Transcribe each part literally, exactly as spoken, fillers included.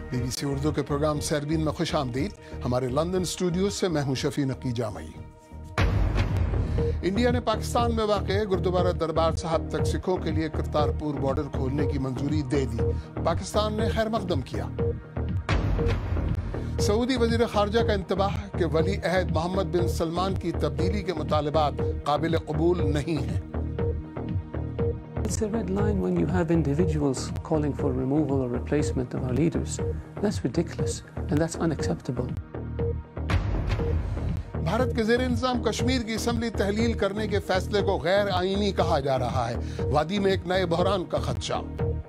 B B सी उर्दू के programme सैरबीन में खुश आमदीद। हमारे लंदन स्टूडियो से मैं हूं शफी नकी जामई। इंडिया ने पाकिस्तान में वाक़े गुरुद्वारा दरबार साहब तक सिखों के लिए करतारपुर बॉर्डर खोलने की मंजूरी दे दी। पाकिस्तान ने खैर मकदम किया। सऊदी वज़ीर ख़ारजा का इंतबाह कि वली अहद मोहम्मद बिन सलमान की तब्दीली के मुतालबात काबिल कबूल नहीं हैं। It's a red line when you have individuals calling for removal or replacement of our leaders. That's ridiculous and that's unacceptable. Bharat के ज़ेर इंतज़ाम कश्मीर की असम्बली तहलील करने के फैसले को गैर आईनी कहा जा रहा है। वादी में एक नए बहरान का खदशा।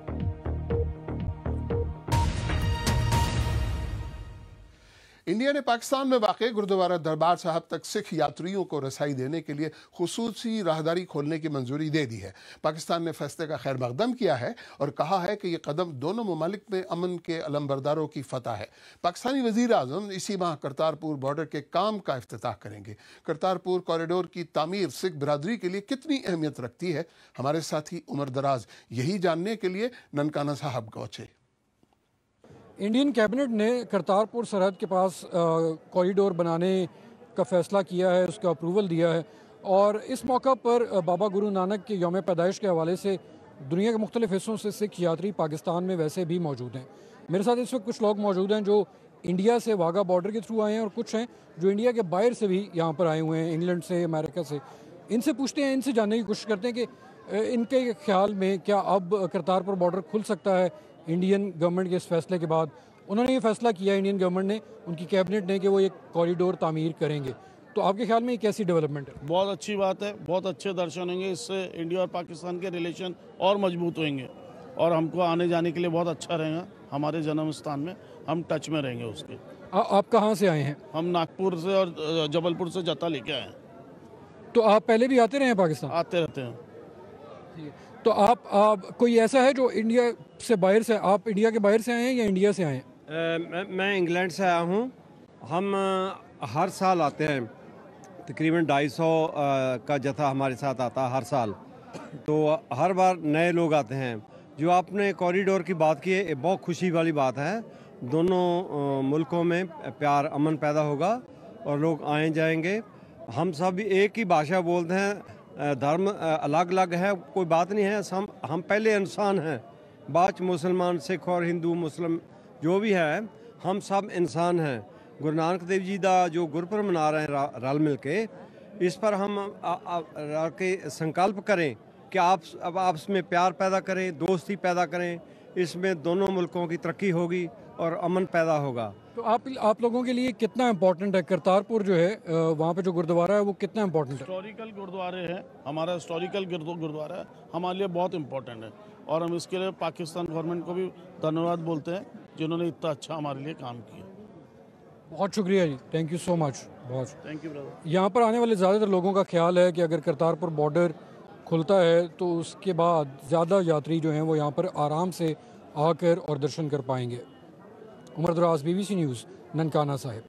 इंडिया ने पाकिस्तान में वाक़े गुरुद्वारा दरबार साहब तक सिख यात्रियों को रसाई देने के लिए खुसूसी राहदारी खोलने की मंजूरी दे दी है। पाकिस्तान ने फैसले का खैर मकदम किया है और कहा है कि ये कदम दोनों ममालिक में अमन के अलमबरदारों की फतह है। पाकिस्तानी वज़ीर आज़म इसी माह करतारपुर बॉर्डर के काम का इफ्तिताह करेंगे। करतारपुर कॉरिडोर की तामीर सिख बिरादरी के लिए कितनी अहमियत रखती है, हमारे साथी उमर दराज यही जानने के लिए ननकाना साहब पहुंचे। इंडियन कैबिनेट ने करतारपुर सरहद के पास कॉरिडोर बनाने का फ़ैसला किया है, उसका अप्रूवल दिया है और इस मौका पर बाबा गुरु नानक के यौम पैदाइश के हवाले से दुनिया के मुख्तलिफ़ हिस्सों से सिख यात्री पाकिस्तान में वैसे भी मौजूद हैं। मेरे साथ इस वक्त कुछ लोग मौजूद हैं जो इंडिया से वाघा बॉर्डर के थ्रू आए हैं और कुछ हैं जो इंडिया के बाहर से भी यहाँ पर आए हुए हैं, इंग्लैंड से, अमेरिका से। इनसे पूछते हैं, इनसे जानने की कोशिश करते हैं कि इनके ख्याल में क्या अब करतारपुर बॉर्डर खुल सकता है इंडियन गवर्नमेंट के इस फैसले के बाद। उन्होंने ये फैसला किया इंडियन गवर्नमेंट ने, उनकी कैबिनेट ने, कि वो एक कॉरिडोर तामीर करेंगे। तो आपके ख्याल में ये कैसी डेवलपमेंट है? बहुत अच्छी बात है, बहुत अच्छे दर्शन होंगे, इससे इंडिया और पाकिस्तान के रिलेशन और मजबूत होंगे और हमको आने जाने के लिए बहुत अच्छा रहेगा। हमारे जन्म स्थान में हम टच में रहेंगे उसके। आ, आप कहाँ से आए हैं? हम नागपुर से और जबलपुर से जत्था लेके आए हैं। तो आप पहले भी आते रहे हैं पाकिस्तान? आते रहते हैं। तो आप, आप कोई ऐसा है जो इंडिया से बाहर से, आप इंडिया के बाहर से आए हैं या इंडिया से आए हैं? मैं, मैं इंग्लैंड से आया हूँ। हम हर साल आते हैं, तकरीबन ढाई सौ का जत्था हमारे साथ आता है हर साल। तो हर बार नए लोग आते हैं। जो आपने कॉरिडोर की बात की है, ये बहुत खुशी वाली बात है। दोनों मुल्कों में प्यार अमन पैदा होगा और लोग आए जाएंगे। हम सब एक ही भाषा बोलते हैं, धर्म अलग अलग है, कोई बात नहीं है। हम हम पहले इंसान हैं, बाद मुसलमान, सिख और हिंदू मुस्लिम जो भी है, हम सब इंसान हैं। गुरु नानक देव जी का जो गुरपुरब मना रहे हैं रल मिल के, इस पर हम आ, आ, आ, के संकल्प करें कि आप अब आपस में प्यार पैदा करें, दोस्ती पैदा करें। इसमें दोनों मुल्कों की तरक्की होगी और अमन पैदा होगा। तो आप आप लोगों के लिए कितना इम्पोर्टेंट है करतारपुर जो है, वहाँ पे जो गुरुद्वारा है वो कितना इम्पोर्टेंट है? हिस्टोरिकल गुरुद्वारे है, हमारा हिस्टोरिकल गुरुद्वारा है, हमारे लिए बहुत इम्पोर्टेंट है और हम इसके लिए पाकिस्तान गवर्नमेंट को भी धन्यवाद बोलते हैं जिन्होंने इतना अच्छा हमारे लिए काम किया। बहुत शुक्रिया जी, थैंक यू सो मच। बहुत थैंक यू ब्रदर। यहाँ पर आने वाले ज़्यादातर लोगों का ख्याल है कि अगर करतारपुर बॉर्डर खुलता है तो उसके बाद ज़्यादा यात्री जो हैं वो यहाँ पर आराम से आकर और दर्शन कर पाएंगे। Umar Daraz, B B C news, Nankana Sahib.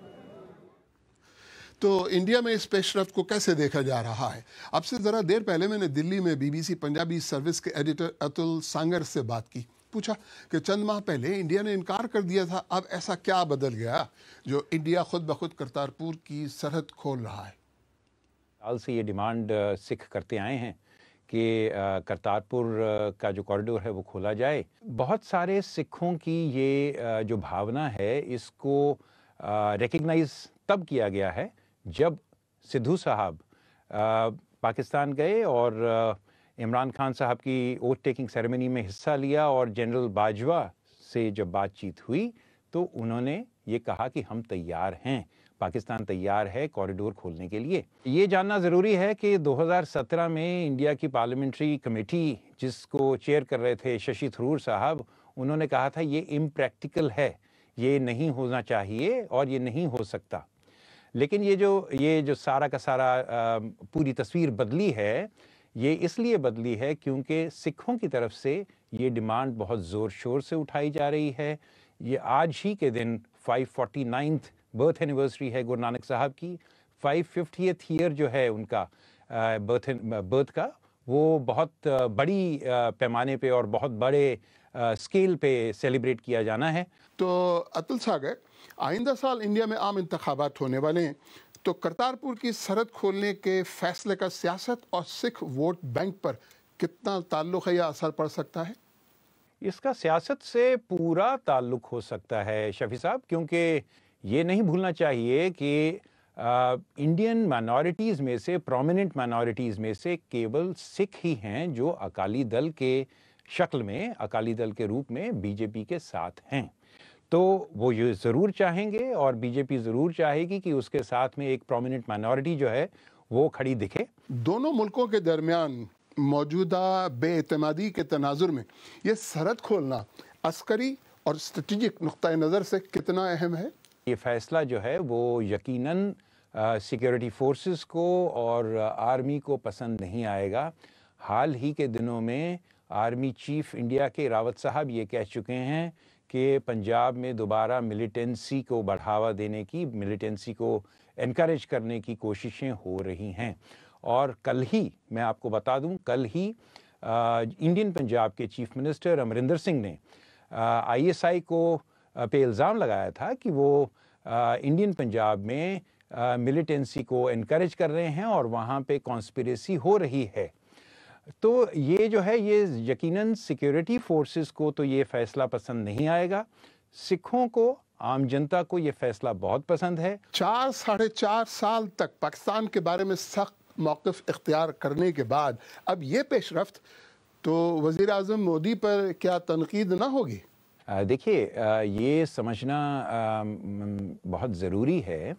तो इंडिया में इस पेशरफ्त को कैसे देखा जा रहा है? अब से ज़रा देर पहले मैंने दिल्ली में B B C Punjabi service के एडिटर अतुल सांगर से बात की। पूछा कि चंद माह पहले इंडिया ने इनकार कर दिया था, अब ऐसा क्या बदल गया जो इंडिया खुद ब खुद करतारपुर की सरहद खोल रहा है? साल से ये डिमांड सिख करते आए हैं कि करतारपुर का जो कॉरिडोर है वो खोला जाए। बहुत सारे सिखों की ये जो भावना है, इसको रिकग्नाइज तब किया गया है जब सिद्धू साहब पाकिस्तान गए और इमरान खान साहब की ओथ टेकिंग सेरेमनी में हिस्सा लिया और जनरल बाजवा से जब बातचीत हुई तो उन्होंने ये कहा कि हम तैयार हैं, पाकिस्तान तैयार है कॉरिडोर खोलने के लिए। ये जानना ज़रूरी है कि दो हज़ार सत्रह में इंडिया की पार्लियामेंट्री कमेटी जिसको चेयर कर रहे थे शशि थरूर साहब, उन्होंने कहा था ये इम्प्रैक्टिकल है, ये नहीं होना चाहिए और ये नहीं हो सकता। लेकिन ये जो ये जो सारा का सारा आ, पूरी तस्वीर बदली है, ये इसलिए बदली है क्योंकि सिखों की तरफ से ये डिमांड बहुत ज़ोर शोर से उठाई जा रही है। ये आज ही के दिन five forty ninth birth anniversary है गुरु नानक साहब की, फाइव फिफ्टियथ ईयर जो है उनका बर्थ बर्थ का, वो बहुत बड़ी पैमाने पे और बहुत बड़े स्केल पे सेलिब्रेट किया जाना है। तो अतुल सागर, आइंदा साल इंडिया में आम इंतखाबात होने वाले हैं, तो करतारपुर की सरहद खोलने के फैसले का सियासत और सिख वोट बैंक पर कितना ताल्लुक है या असर पड़ सकता है? इसका सियासत से पूरा ताल्लुक हो सकता है शफी साहब, क्योंकि ये नहीं भूलना चाहिए कि इंडियन माइनॉरिटीज़ में से, प्रोमिनेंट माइनॉरिटीज़ में से केवल सिख ही हैं जो अकाली दल के शक्ल में, अकाली दल के रूप में बीजेपी के साथ हैं। तो वो ये ज़रूर चाहेंगे और बीजेपी ज़रूर चाहेगी कि उसके साथ में एक प्रोमिनेंट माइनॉरिटी जो है वो खड़ी दिखे। दोनों मुल्कों के दरमियान मौजूदा बेएतमादी के तनाजुर में ये सरहद खोलना अस्करी और स्ट्रेटेजिक नुक्ता नज़र से कितना अहम है? ये फ़ैसला जो है वो यकीनन सिक्योरिटी फोर्सेस को और आर्मी को पसंद नहीं आएगा। हाल ही के दिनों में आर्मी चीफ इंडिया के रावत साहब ये कह चुके हैं कि पंजाब में दोबारा मिलिटेंसी को बढ़ावा देने की, मिलिटेंसी को एनकरेज करने की कोशिशें हो रही हैं। और कल ही मैं आपको बता दूं, कल ही आ, इंडियन पंजाब के चीफ मिनिस्टर अमरिंदर सिंह ने आईएसआई को आ, पे इल्ज़ाम लगाया था कि वो आ, इंडियन पंजाब में मिलिटेंसी को एनकरेज कर रहे हैं और वहाँ पे कॉन्स्पिरेसी हो रही है। तो ये जो है, ये यकीनन सिक्योरिटी फोर्सेस को तो ये फ़ैसला पसंद नहीं आएगा, सिखों को, आम जनता को ये फ़ैसला बहुत पसंद है। चार साढ़े चार साल तक पाकिस्तान के बारे में सख्त मौक़िफ़ इख्तियार करने के बाद अब ये पेशरफ्त, तो वज़ीर आज़म मोदी पर क्या तनकीद ना होगी? देखिए, ये समझना आ, बहुत ज़रूरी है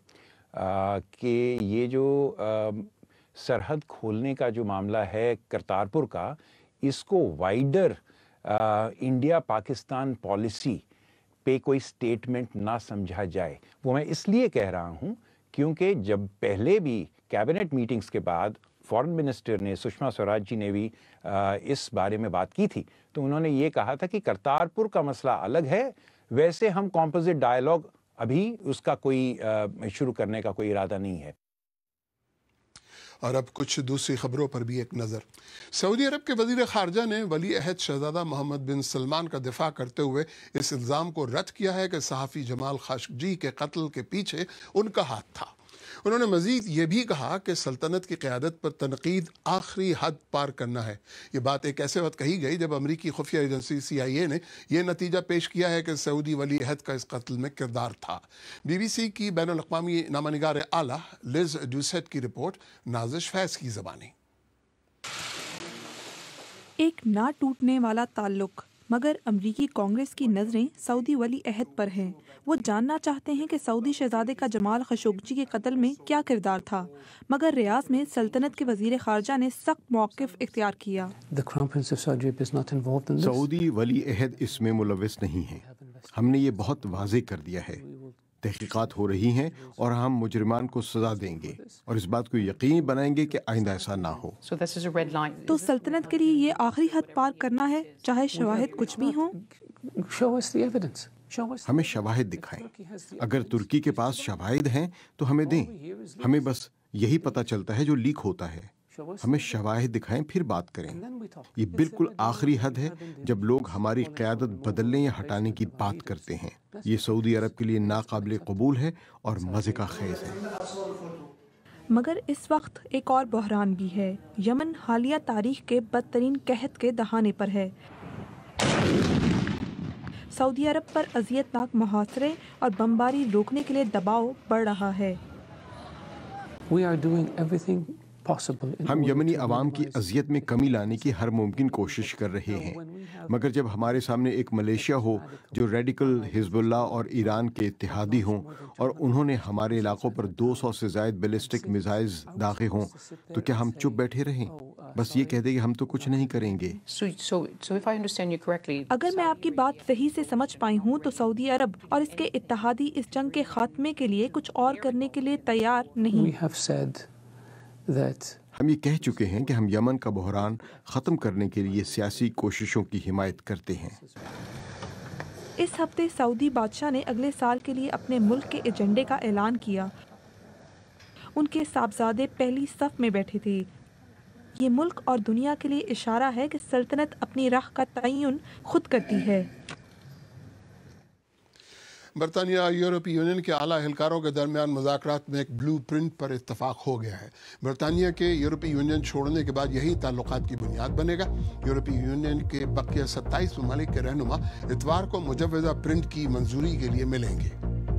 कि ये जो आ, सरहद खोलने का जो मामला है करतारपुर का, इसको वाइडर इंडिया पाकिस्तान पॉलिसी पे कोई स्टेटमेंट ना समझा जाए। वो मैं इसलिए कह रहा हूँ क्योंकि जब पहले भी कैबिनेट मीटिंग्स के बाद फॉरेन मिनिस्टर ने, सुषमा स्वराज जी ने भी आ, इस बारे में बात की थी, तो उन्होंने ये कहा था कि करतारपुर का मसला अलग है, वैसे हम कॉम्पोजिट डायलॉग अभी उसका कोई आ, शुरू करने का कोई इरादा नहीं है। और अब कुछ दूसरी खबरों पर भी एक नज़र। सऊदी अरब के वज़ीर ख़ारजा ने वली अहद शहज़ादा मोहम्मद बिन सलमान का दिफा करते हुए इस इल्ज़ाम को रद्द किया है कि सहाफ़ी जमाल खाशोगी के कत्ल के पीछे उनका हाथ था। उन्होंने मज़ीद ये भी कहा कि सल्तनत की क़यादत पर तनक़ीद आखिरी हद पार करना है। ये बात एक ऐसे वक्त कही गई जब अमरीकी खुफिया एजेंसी सी आई ए ने यह नतीजा पेश किया है कि सऊदी वली अहद का इस कत्ल में किरदार था। बी बी सी की बैनुल अक़वामी नामानिगार आला लिज डूसेट की रिपोर्ट, नाज़िश फैज़ की ज़बानी। एक ना टूटने वाला ताल्लुक, मगर अमरीकी कांग्रेस की नज़रें सऊदी वली अहद पर हैं। वो जानना चाहते हैं कि सऊदी शहजादे का जमाल खशोगी के कत्ल में क्या किरदार था, मगर रियाज में सल्तनत के वज़ीर ख़ारजा ने सख्त मौक़िफ़ इख्तियार किया। सऊदी वली अहद इसमें मुलव्वस नहीं है। हमने ये बहुत वाज़ेह कर दिया है। तहक़ीक़ात हो रही हैं और हम मुजरिमान को सज़ा देंगे और इस बात को यकीनी बनाएंगे कि आइंदा ऐसा ना हो। तो सल्तनत के लिए ये आखिरी हद पार करना है, चाहे शवाहिद कुछ भी हों। हमें शवाहिद दिखाएं। अगर तुर्की के पास शवाहिद हैं तो हमें दें। हमें बस यही पता चलता है जो लीक होता है। हमें शवाहिद दिखाएं, फिर बात करें। ये बिल्कुल आखिरी हद है जब लोग हमारी क़यादत बदलने या हटाने की बात करते हैं। ये सऊदी अरब के लिए नाकाबिले कबूल है और मज़े का खेज़ है। मगर इस वक्त एक और बहरान भी है। यमन हालिया तारीख के बदतरीन कहत के दहाने पर है। सऊदी अरब पर अज़ियतनाक मुहासरे और बमबारी रोकने के लिए दबाव बढ़ रहा है। We are doing everything हम यमनी अवाम की अजियत में कमी लाने की हर मुमकिन कोशिश कर रहे हैं, मगर जब हमारे सामने एक मलेशिया हो जो रेडिकल हिजबुल्लाह और ईरान के इत्तेहादी हों और उन्होंने हमारे इलाकों पर दो सौ से ज़ायद बैलिस्टिक मिसाइल्स दागे हों, तो क्या हम चुप बैठे रहें? बस ये कह दें कि हम तो कुछ नहीं करेंगे। so, so, so if I understand you correctly, अगर मैं आपकी बात सही से समझ पाई हूँ तो सऊदी अरब और इसके इत्तेहादी इस जंग के खात्मे के लिए कुछ और करने के लिए तैयार नहीं। We have said that हम ये कह चुके हैं कि हम यमन का बहरान ख़त्म करने के लिए सियासी कोशिशों की हिमायत करते हैं। इस हफ्ते सऊदी बादशाह ने अगले साल के लिए अपने मुल्क के एजेंडे का ऐलान किया। उनके साहबजादे पहली सफ में बैठे थे। یہ ملک اور دنیا کے لیے اشارہ ہے کہ سلطنت اپنی راہ کا تعین خود کرتی ہے۔ برطانیہ اور یورپی یونین کے اعلیٰ اہلکاروں کے درمیان مذاکرات میں ایک بلو پرنٹ پر اتفاق ہو گیا ہے۔ برطانیہ کے یورپی یونین چھوڑنے کے بعد یہی تعلقات کی بنیاد بنے گا۔ یورپی یونین کے بقیہ ستائیس ممالک کے رہنما اتوار کو مجوزہ پرنٹ کی منظوری کے لیے ملیں گے۔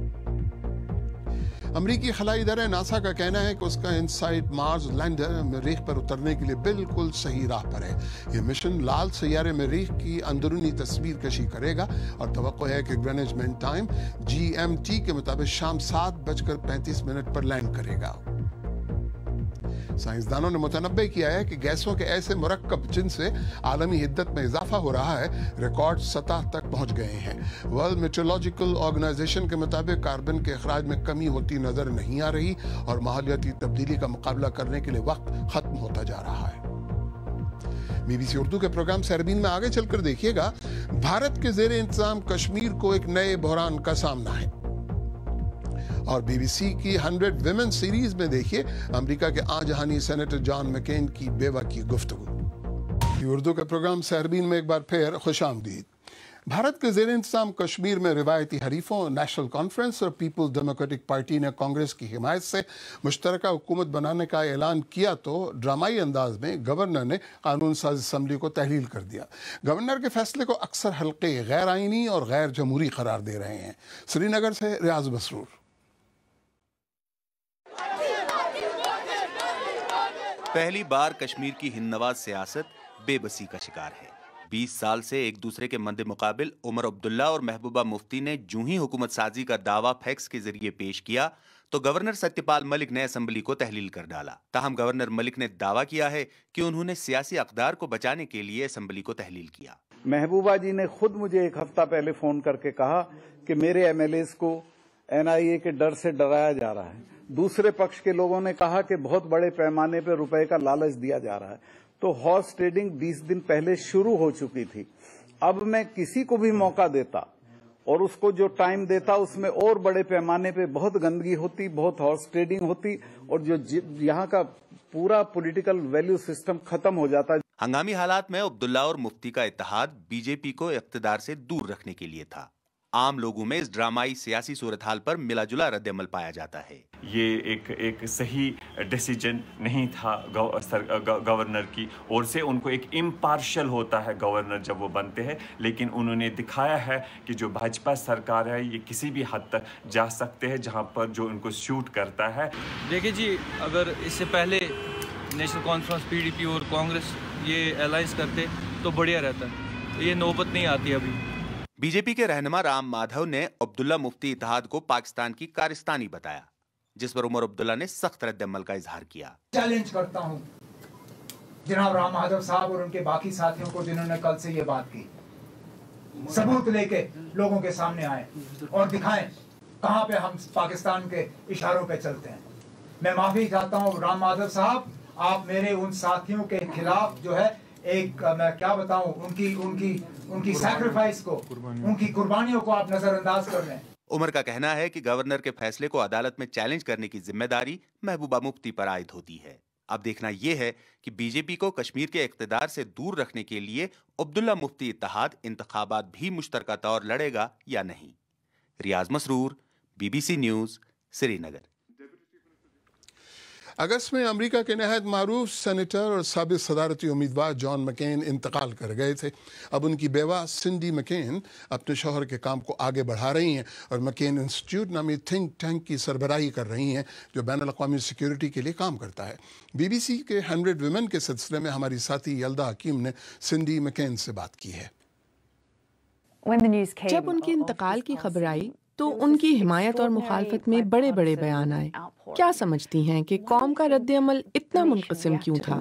امریکی خلائی ادارہ ناسا کا کہنا ہے کہ اس کا انسائٹ مارس لینڈر مریخ پر اترنے کے لیے بالکل صحیح راہ پر ہے۔ یہ مشن لال سیارے مریخ کی اندرونی تصویر کشی کرے گا اور توقع ہے کہ Greenwich mean time G M T کے مطابق شام سات بج کر پینتیس منٹ پر لینڈ کرے گا۔ سائنسدانوں نے متنبع کیا ہے کہ گیسوں کے ایسے مرکب جن سے عالمی حدت میں اضافہ ہو رہا ہے ریکارڈ سطح تک پہنچ گئے ہیں۔ ورلڈ میٹرولوجیکل آرگنائزیشن کے مطابق کاربن کے اخراج میں کمی ہوتی نظر نہیں آ رہی اور ماحولیاتی تبدیلی کا مقابلہ کرنے کے لیے وقت ختم ہوتا جا رہا ہے۔ بی بی سی اردو کے پروگرام سربین میں آگے چل کر دیکھیے گا، بھارت کے زیر انتظام کشمیر کو ایک نئے بحران کا سامنا ہے۔ اور بی بی سی کی ہنڈریڈ ویمن سیریز میں دیکھیے امریکہ کے آن جہانی سینیٹر جان مکین کی بیوہ کی گفتگو۔ اردو کے پروگرام سہربین میں ایک بار پھر خوش آمدید۔ بھارت کے زیر انتظام کشمیر میں روایتی حریفوں نیشنل کانفرنس اور پیپل ڈیموکریٹک پارٹی نے کانگریس کی حمایت سے مشترکہ حکومت بنانے کا اعلان کیا تو ڈرامائی انداز میں گورنر نے قانون ساز اسمبلی کو تحلیل کر دیا۔ گورنر کے فیصلے کو اکثر حلقے غیر آئینی اور غیر جمہوری قرار دے رہے ہیں۔ سری نگر سے ریاض مسرور۔ پہلی بار کشمیر کی ہندنواز سیاست بے بسی کا شکار ہے۔ بیس سال سے ایک دوسرے کے مد مقابل عمر عبداللہ اور محبوبہ مفتی نے جوں ہی حکومت سازی کا دعویٰ فیکس کے ذریعے پیش کیا تو گورنر ستیہ پال ملک نے اسمبلی کو تحلیل کر ڈالا۔ تاہم گورنر ملک نے دعویٰ کیا ہے کہ انہوں نے سیاسی اقدار کو بچانے کے لیے اسمبلی کو تحلیل کیا۔ محبوبہ جی نے خود مجھے ایک ہفتہ پہلے فون کر کے کہا کہ میرے ایم ایل ایز کو این آئی اے کے ڈر سے ڈرایا جا رہا ہے۔ دوسرے پکش کے لوگوں نے کہا کہ بہت بڑے پیمانے پہ روپے کا لالچ دیا جا رہا ہے۔ تو ہارس ٹریڈنگ بیس دن پہلے شروع ہو چکی تھی۔ اب میں کسی کو بھی موقع دیتا اور اس کو جو ٹائم دیتا اس میں اور بڑے پیمانے پہ بہت گندگی ہوتی، بہت ہارس ٹریڈنگ ہوتی اور جو یہاں کا پورا پولیٹیکل ویلیو سسٹم ختم ہو جاتا۔ ہنگامی حالات میں عبداللہ اور مفتی کا اتحاد بی جے پی کو اقتدار سے دور رکھنے کے لیے تھا۔ عام لوگوں میں اس ڈرامائی سیاسی صورتحال پر ملا جلا رد عمل پایا جاتا ہے۔ یہ ایک ایک صحیح ڈیسیجن نہیں تھا گورنر کی اور سے، ان کو ایک امپارشل ہوتا ہے گورنر جب وہ بنتے ہیں، لیکن انہوں نے دکھایا ہے کہ جو بھاجپا سرکار ہے یہ کسی بھی حد تک جا سکتے ہیں جہاں پر جو ان کو سوٹ کرتا ہے۔ دیکھیں جی، اگر اس سے پہلے National Conference, P D P اور کانگریس یہ الائنس کرتے تو بڑھیا رہتا، یہ نوبت نہیں آتی ابھی۔ بی جے پی کے رہنما رام مادھو نے عبداللہ مفتی اتحاد کو پاکستان کی کارستانی بتایا، جس پر عمر عبداللہ نے سخت رد عمل کا اظہار کیا۔ چیلنج کرتا ہوں جناب رام مادھو صاحب اور ان کے باقی ساتھیوں کو جنہوں نے کل سے یہ بات کی، ثبوت لے کے لوگوں کے سامنے آئے اور دکھائیں کہاں پہ ہم پاکستان کے اشاروں پہ چلتے ہیں۔ میں معافی چاہتا ہوں رام مادھو صاحب، آپ میرے ان ساتھیوں کے خلاف جو ہے ایک میں کیا بتاؤں ان کی ان کی ان کی سیکریفائس کو، ان کی قربانیوں کو آپ نظر انداز کر رہے ہیں۔ عمر کا کہنا ہے کہ گورنر کے فیصلے کو عدالت میں چیلنج کرنے کی ذمہ داری محبوبہ مفتی پر عائد ہوتی ہے۔ اب دیکھنا یہ ہے کہ بی جے پی کو کشمیر کے اقتدار سے دور رکھنے کے لیے عبداللہ مفتی اتحاد انتخابات بھی مشترکہ طور لڑے گا یا نہیں۔ Riaz Masroor, B B C news, Srinagar. اگست میں امریکہ کے نہایت معروف سینیٹر اور سابق صدارتی امیدوار جان مکین انتقال کر گئے تھے۔ اب ان کی بیوہ سنڈی مکین اپنے شوہر کے کام کو آگے بڑھا رہی ہیں اور مکین انسٹیٹیوٹ نامی تھنک ٹینک کی سربراہی کر رہی ہیں جو بین الاقوامی سیکیورٹی کے لیے کام کرتا ہے۔ بی بی سی کے ہنڈریڈ ویمن کے سلسلے میں ہماری ساتھی یلدا حکیم نے سنڈی مکین سے بات کی ہے۔ جب ان کے انتقال کی خبر آئی تو ان کی حمایت اور مخالفت میں بڑے بڑے بیان آئے۔ کیا سمجھتی ہیں کہ قوم کا رد عمل اتنا منقسم کیوں تھا؟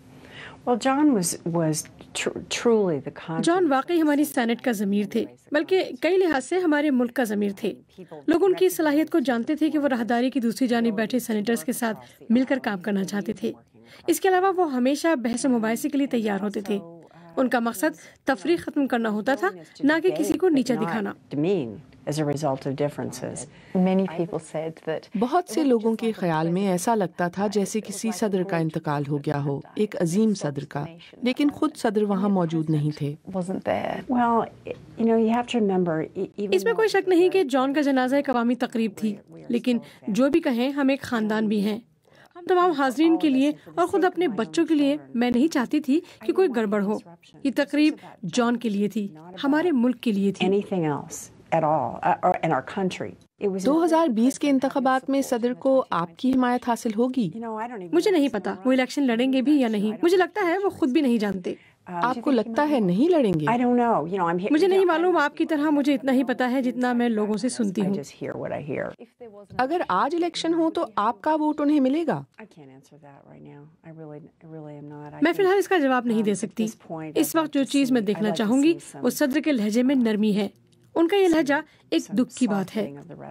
جان واقعی ہماری سینٹ کا ضمیر تھے، بلکہ کئی لحاظ سے ہمارے ملک کا ضمیر تھے۔ لوگ ان کی صلاحیت کو جانتے تھے کہ وہ راہداری کی دوسری جانب بیٹھے سینیٹرز کے ساتھ مل کر کام کرنا چاہتے تھے۔ اس کے علاوہ وہ ہمیشہ بحث و مباحثے کے لیے تیار ہوتے تھے۔ ان کا مقصد تفریق ختم کرنا ہوتا تھا، نہ کہ کسی کو نیچا دکھانا۔ as a result of differences. Many people said that بہت سے لوگوں کے خیال میں ایسا لگتا تھا جیسے کسی صدر کا انتقال ہو گیا ہو، ایک عظیم صدر کا، لیکن خود صدر وہاں موجود نہیں تھے۔ well, you know, you have to remember اس میں کوئی شک نہیں کہ جان کا جنازہ ایک عوامی تقریب تھی، لیکن جو بھی کہیں ہم ایک خاندان بھی ہیں۔ ہم تمام حاضرین کے لیے اور خود اپنے بچوں کے لیے میں نہیں چاہتی تھی کہ کوئی گڑبڑ ہو۔ یہ تقریب جان کے لیے تھی، ہمارے ملک کے لیے تھی۔ دو ہزار بیس کے انتخابات میں صدر کو آپ کی حمایت حاصل ہوگی؟ مجھے نہیں پتا وہ الیکشن لڑیں گے بھی یا نہیں، مجھے لگتا ہے وہ خود بھی نہیں جانتے۔ آپ کو لگتا ہے نہیں لڑیں گے؟ مجھے نہیں معلوم، آپ کی طرح مجھے اتنا ہی پتا ہے جتنا میں لوگوں سے سنتی ہوں۔ اگر آج الیکشن ہو تو آپ کا ووٹ انہیں ملے گا؟ میں فی الحال اس کا جواب نہیں دے سکتی۔ اس وقت جو چیز میں دیکھنا چاہوں گی وہ صدر کے لہجے میں نرمی ہے۔ ان کا یہ لہجہ ایک دکھ کی بات ہے۔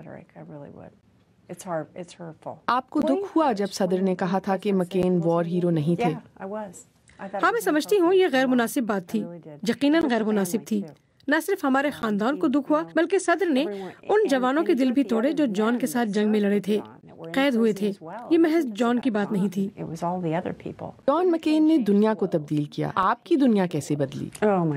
آپ کو دکھ ہوا جب صدر نے کہا تھا کہ مکین وار ہیرو نہیں تھے؟ ہاں، میں سمجھتی ہوں یہ غیر مناسب بات تھی، یقیناً غیر مناسب تھی۔ نہ صرف ہمارے خاندان کو دکھ ہوا بلکہ صدر نے ان جوانوں کے دل بھی توڑے جو جان کے ساتھ جنگ میں لڑے تھے، قید ہوئے تھے۔ یہ محض جان کی بات نہیں تھی۔ جان مکین نے دنیا کو تبدیل کیا، آپ کی دنیا کیسے بدلی؟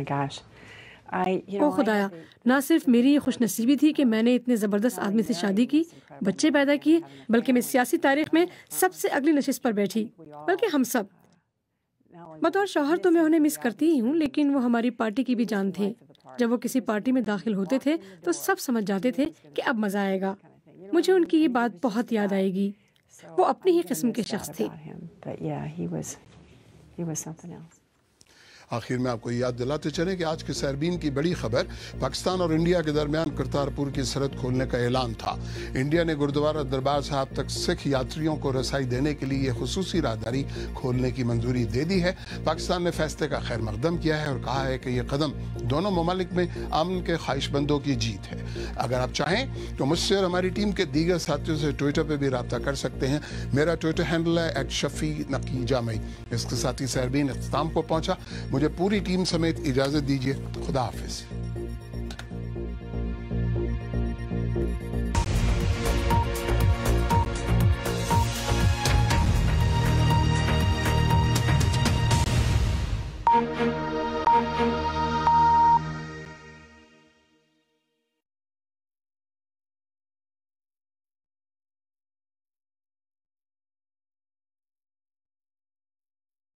او خدایا، نہ صرف میری یہ خوش نصیبی تھی کہ میں نے اتنے زبردست آدمی سے شادی کی، بچے پیدا کیے، بلکہ میں سیاسی تاریخ میں سب سے اگلی نشست پر بیٹھی، بلکہ ہم سب۔ بطور شوہر تو میں انہیں مس کرتی ہی ہوں، لیکن وہ ہماری پارٹی کی بھی جان تھے۔ جب وہ کسی پارٹی میں داخل ہوتے تھے تو سب سمجھ جاتے تھے کہ اب مزہ آئے گا۔ مجھے ان کی یہ بات بہت یاد آئے گی۔ وہ اپنی ہی قسم کے شخص تھے۔ آخر میں آپ کو یاد دلاتے چلیں کہ آج کے سیربین کی بڑی خبر پاکستان اور انڈیا کے درمیان کرتارپور کی سرحد کھولنے کا اعلان تھا۔ انڈیا نے گردوارہ دربار صاحب تک سکھ یاتریوں کو رسائی دینے کے لیے یہ خصوصی راہداری کھولنے کی منظوری دے دی ہے۔ پاکستان نے فیصلے کا خیر مقدم کیا ہے اور کہا ہے کہ یہ قدم دونوں ممالک میں امن کے خواہش مندوں کی جیت ہے۔ اگر آپ چاہیں تو مجھ سے اور ہماری ٹیم کے دیگر ساتھیوں سے ٹویٹر پہ بھی رابطہ کر سکتے ہیں۔ میرا ٹویٹر ہینڈل ہے ایٹ شفیع نقی جامعی۔ اس کے ساتھ ہی سیربین اختتام کو پہنچا۔ مجھے پوری ٹیم سمیت اجازت دیجیے۔ خدا حافظ۔